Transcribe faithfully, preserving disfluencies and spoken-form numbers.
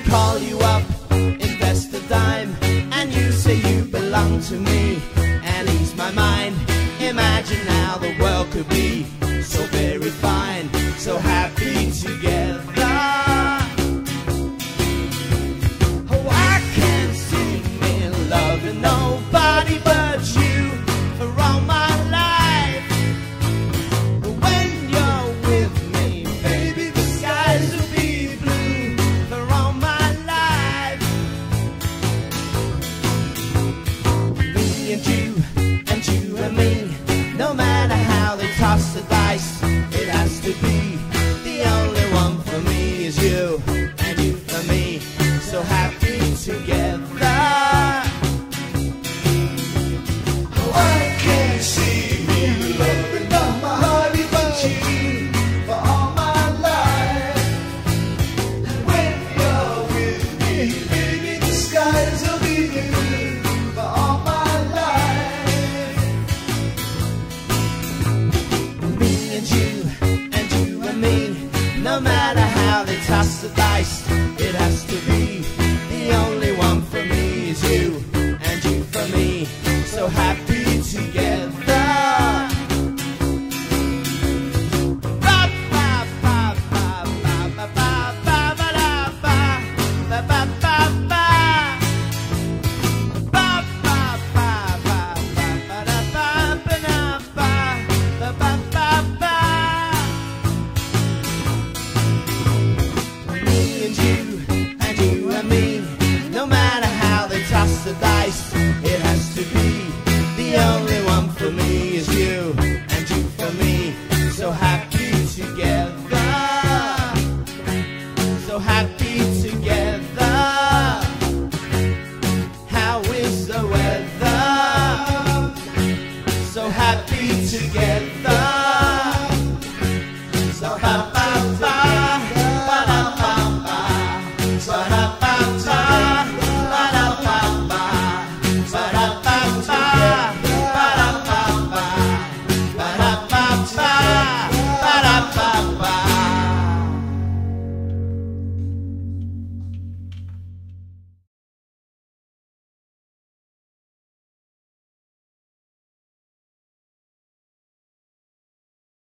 call you up, invest a dime, and you say you belong to me and ease my mind. Imagine how the world could be so very fine, so happy together. Oh, I can't see me loving nobody but you for all my life. When you're with me, baby, the skies will be blue for all my life. Me and you, and you and me, no matter how they toss the dice, it has to be